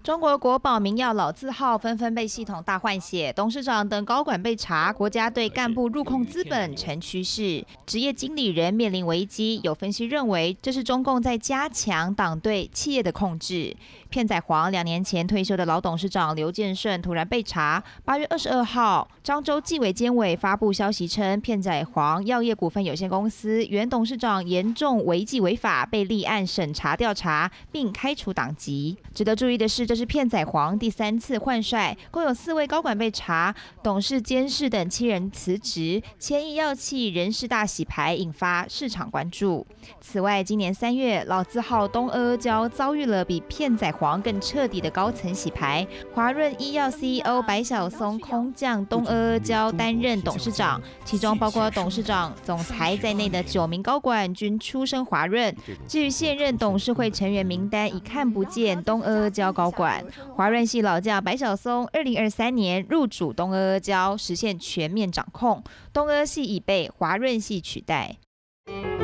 中国国宝名药老字号纷纷被系统大换血，董事长等高管被查，国家对干部入控资本成趋势，职业经理人面临危机。有分析认为，这是中共在加强党对企业的控制。片仔癀2年前退休的老董事长刘建顺突然被查。8月22号，漳州纪委监委发布消息称，片仔癀药业股份有限公司原董事长严重违纪违法，被立案审查调查，并开除党籍。值得注意的是，这是片仔癀第3次换帅，共有4位高管被查，董事、监事等7人辞职，千亿药企人事大洗牌，引发市场关注。此外，今年3月，老字号东阿阿胶遭遇了比片仔癀更彻底的高层洗牌，华润医药 CEO 白晓松空降东阿阿胶担任董事长，其中包括董事长、总裁在内的9名高管均出身华润。至于现任董事会成员名单，已看不见东阿阿胶高管。华润系老将白晓松2023年入主东阿阿胶，实现全面掌控，东阿系已被华润系取代。